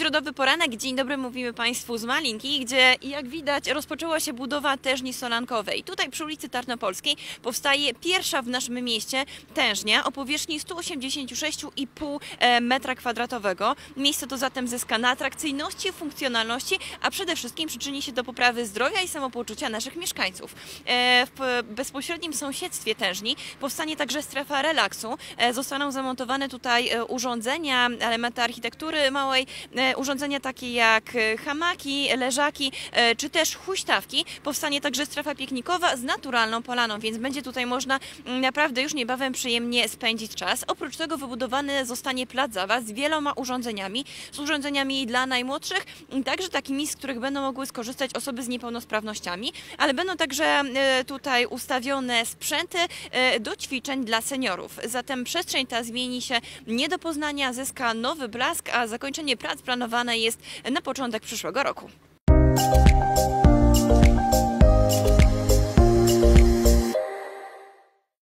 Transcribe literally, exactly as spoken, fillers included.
Środowy poranek, dzień dobry, mówimy Państwu z Malinki, gdzie jak widać rozpoczęła się budowa tężni solankowej. Tutaj przy ulicy Tarnopolskiej powstaje pierwsza w naszym mieście tężnia o powierzchni sto osiemdziesiąt sześć i pół metra kwadratowego. Miejsce to zatem zyska na atrakcyjności, funkcjonalności, a przede wszystkim przyczyni się do poprawy zdrowia i samopoczucia naszych mieszkańców. W bezpośrednim sąsiedztwie tężni powstanie także strefa relaksu. Zostaną zamontowane tutaj urządzenia, elementy architektury małej, urządzenia takie jak hamaki, leżaki czy też huśtawki. Powstanie także strefa piknikowa z naturalną polaną, więc będzie tutaj można naprawdę już niebawem przyjemnie spędzić czas. Oprócz tego wybudowany zostanie plac zabaw z wieloma urządzeniami, z urządzeniami dla najmłodszych, także takimi, z których będą mogły skorzystać osoby z niepełnosprawnościami, ale będą także tutaj ustawione sprzęty do ćwiczeń dla seniorów. Zatem przestrzeń ta zmieni się nie do poznania, zyska nowy blask, a zakończenie prac planowane jest na początek przyszłego roku.